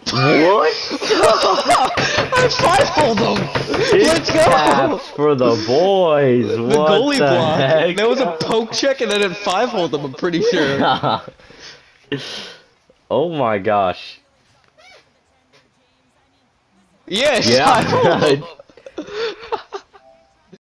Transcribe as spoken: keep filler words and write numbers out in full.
What? I five-hold him! Let's go! Taps for the boys. The What goalie the block. heck? There was a poke check and then it five-hold him, I'm pretty sure. Oh my gosh. Yes, Yeah. five-hold him!